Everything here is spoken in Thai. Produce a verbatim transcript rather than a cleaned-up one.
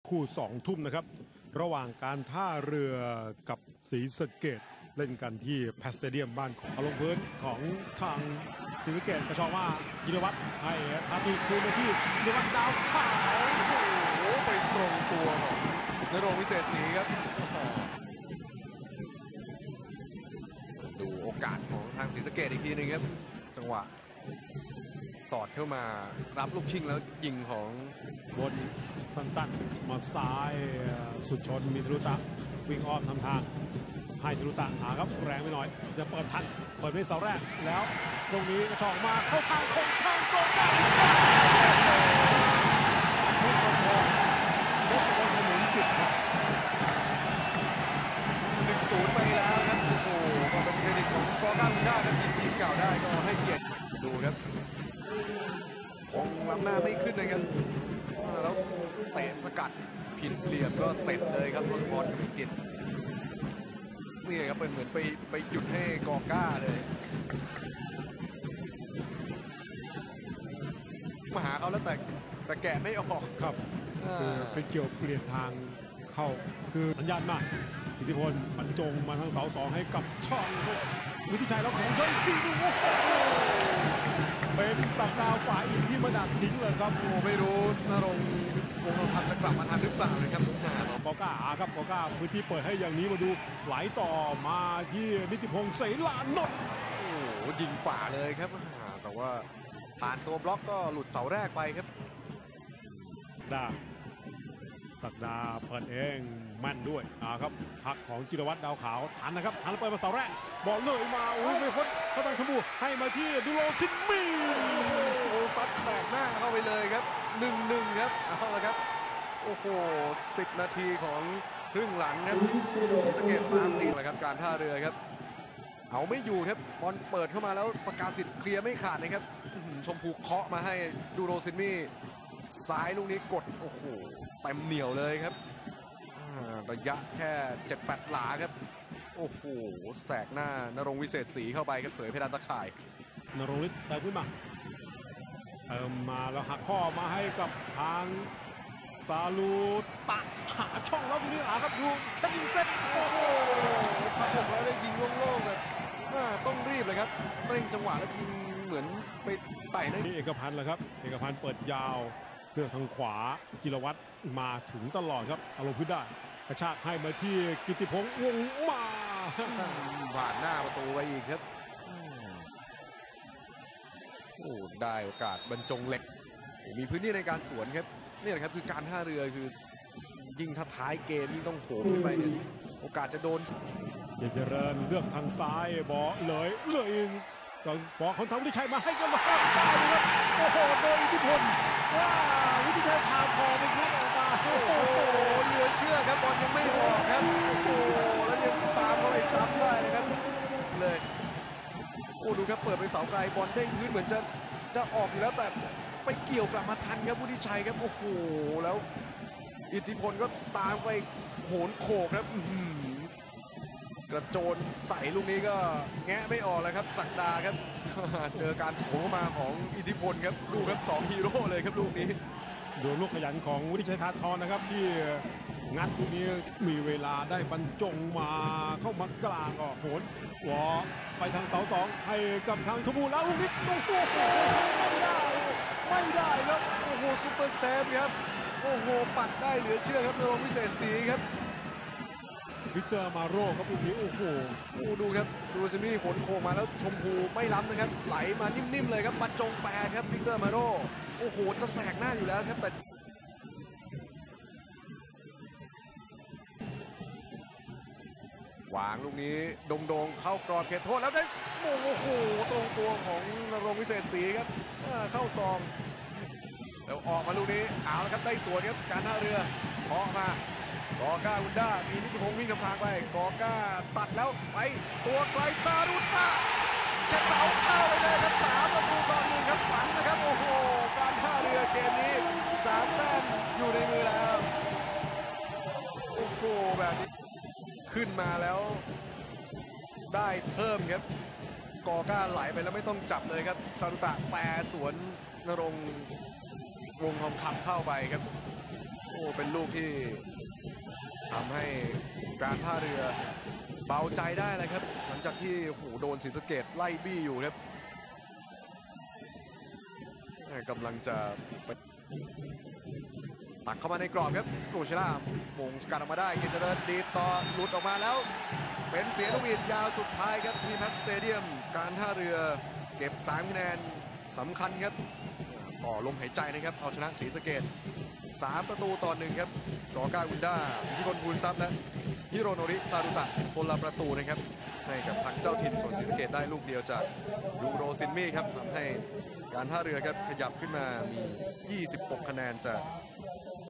คู่สองทุ่มนะครับระหว่างการท่าเรือกับศรีสะเกษเล่นกันที่แพสเตเดียมบ้านของลงพื้นของทางศรีสะเกษกระชอกว่าจิรวัตรให้ทำอีกคืนไปที่จิรวัตรดาวขาวโอ้โหไปตรงตัวของณรงค์วิเศษศรีครับดูโอกาสของทางศรีสะเกษอีกทีนึงครับจังหวะสอดเข้ามารับลูกชิงแล้วยิงของบนสันตันมาซ้ายสุดชนมีทรุตะวิ่งอ้อมทำทางให้ทรุตะหาครับแรงไปหน่อยจะเปิดทันเปิดในเสาแรกแล้วตรงนี้กระชอกมาเข้าทางคงทางโกงได้ทศพรทศพรถนนกิจครับหนึ่งศูนย์ไปแล้วครับโอ้โหก็เป็นเครดิตของกอก้าอุนด้าครับทีมเก่าได้ก็ให้เกียรติดูครับคงล้ำหน้าไม่ขึ้นนะครับแล้วเตะสกัดผิดเหลี่ยมก็เสร็จเลยครับทศพรกับกิจนี่ครับเป็นเหมือนไปไปหยุดให้กอก้าเลยมาหาเขาแล้วแต่แต่แกะไม่ออกครับคือเป็นเกี่ยวเปลี่ยนทางเข้าคือสัญญาณมากอิทธิพลบรรจงมาทางเสาสองให้กับช่องวิทิชัยแล้วของย้อยทีนึงเป็นสัปดาห์ฝ่ายอินที่มาดักทิ้งเลยครับโอ้ไม่รู้ณรงค์วงศ์ธรรมจะกลับมาทันหรือเปล่านะครับกอก้าครับกอก้าพื้นที่เปิดให้อย่างนี้มาดูไหลต่อมาที่นิติพงษ์เสลานนท์โอ้โหยิงฝ่าเลยครับแต่ว่าผ่านตัวบล็อกก็หลุดเสาแรกไปครับดาสักดาเปิดเองแม่นด้วยอ่าครับพักของจิรวัตรดาวขาวทันนะครับทันเปิดมาเสาแรกบอลเลยมาโอ้ยไม่พ้นพระตังขบูให้มาที่ดูโลซินมีโอ้ซัดแสกหน้าเข้าไปเลยครับหนึ่งหนึ่งครับเอาละครับโอ้โหสิบนาทีของครึ่งหลังครับศรีสะเกษตามตีเลยครับการท่าเรือครับเอาไม่อยู่ครับบอลเปิดเข้ามาแล้วประกาศสิทธิ์เคลียร์ไม่ขาดนะครับชมพูเคาะมาให้ดูโรซินมี่ซ้ายลูกนี้กดโอ้โหเต็มเหนียวเลยครับระยะแค่ เจ็ดแปด หลาครับโอ้โหแสกหน้านรงค์วิเศษศรีเข้าไปครับเสยเพดานตะข่ายนรงค์ฤทธิ์เติมขึ้นมาเติมมาแล้วหักข้อมาให้กับทางซาลูตะหาช่องแล้วนี่หาครับดูแค่ยิงเซตโอ้โหพักอกแล้วได้ยิงโล่งๆแบบต้องรีบเลยครับเร่งจังหวะแล้วยิงเหมือนไปไต่นี่เอกพันธ์แหละครับเอกพันธ์เปิดยาวเลือกทางขวาจิรวัตรมาถึงตลอดครับอารมณ์พื้นได้กระชากให้มาที่กิติพงษ์วงมาผ่านหน้าประตูไปอีกครับโอ้ได้โอกาสบรรจงเหล็กมีพื้นที่ในการสวนครับนี่แหละครับคือการท่าเรือคือยิงท้ายเกมยิ่งต้องโหมขึ้นไปเนี่ยโอกาสจะโดนเจริญเลือกทางซ้ายบอเลยเลยก็บอกคนทำวิชัยมาให้กันมาได้เลยครับโอ้โหโดนอิทธิพลว้าวิทิชัยพาคอไปงัดออกมาโอ้โหเหลือเชื่อครับบอลยังไม่ออกครับโอ้โหแล้วยังตามเข้าไปซ้ำได้นะครับเลยโอ้ดูครับเปิดไปเสาไกลบอลเด้งพื้นเหมือนจะจะออกอยู่แล้วแต่ไปเกี่ยวกลับมาทันครับวุฒิชัยครับโอ้โหแล้วอิทธิพลก็ตามไปโหนโขกครับกระโจนใส่ลูกนี้ก็แงะไม่ออกเลยครับศักดาครับเจอการโถมมาของอิทธิพลครับดูครับสองฮีโร่เลยครับลูกนี้ดูลูกขยันของวุฒิชัยธาทรนะครับที่งัดลูกนี้มีเวลาได้บรรจงมาเข้ามากลางก็โหนหัวไปทางเสาสองให้กับทางขบูแล้วลูกนี้โอ้โหไม่ได้ไม่ได้ครับโอ้โหซุปเปอร์เซฟครับโอ้โหปัดได้เหลือเชื่อครับนรงค์วิเศษศรีครับวิกเตอร์มาโร่ครับลูกนี้โอ้โหโอ้ดูครับดูซิมี่ขนโค้งมาแล้วชมพูไม่ล้ำนะครับไหลมานิ่มๆเลยครับบรรจงแปรครับวิกเตอร์มาโร่โอ้โหจะแสกหน้าอยู่แล้วครับแต่วางลูกนี้โด่งๆเข้ากรอบเขตโทษแล้วได้โอ้โหตรงตัวของณรงค์วิเศษศรีครับเข้าซองแล้วออกมาลูกนี้เอาละครับได้สวนครับการท่าเรือเคาะมากอก้าอุนด้ามีนิติพงษ์วิ่งนำทางไปกอก้าตัดแล้วไปตัวไกลซารุตะเช็ดเสาเข้าไปเลยครับสามประตูต่อหนึ่งครับฝันนะครับโอ้โหการท่าเรือเกมนี้สามแต้มอยู่ในมือแล้วโอ้โหแบบนี้ขึ้นมาแล้วได้เพิ่มครับกอก้าไหลไปแล้วไม่ต้องจับเลยครับซารุตะแปรสวนณรงค์วงทองคำเข้าไปครับโอ้อ้เป็นลูกที่ทำให้การท่าเรือเบาใจได้เลยครับหลังจากที่โอ้โหโดนศรีสะเกษไล่บี้อยู่ครับกำลังจะตักเข้ามาในกรอบครับโกชิล่ามงสกัดออกมาได้เกจเจริญดีต่อหลุดออกมาแล้วเป็นเสียงนกหวีดยาวสุดท้ายครับที่แพทสเตเดียมการท่าเรือเก็บสามคะแนนสำคัญครับต่อลมหายใจนะครับเอาชนะศรีสะเกษสามประตูต่อหนึ่งครับกอก้าอุนด้าพิกลภูลทรัพย์และฮิโรโนริซารุตะคนละประตูนะครับให้กับทางเจ้าถิ่นส่วนศรีสะเกษได้ลูกเดียวจากยูโรซินมี่ครับทำให้การท่าเรือครับขยับขึ้นมามียี่สิบหกคะแนนจาก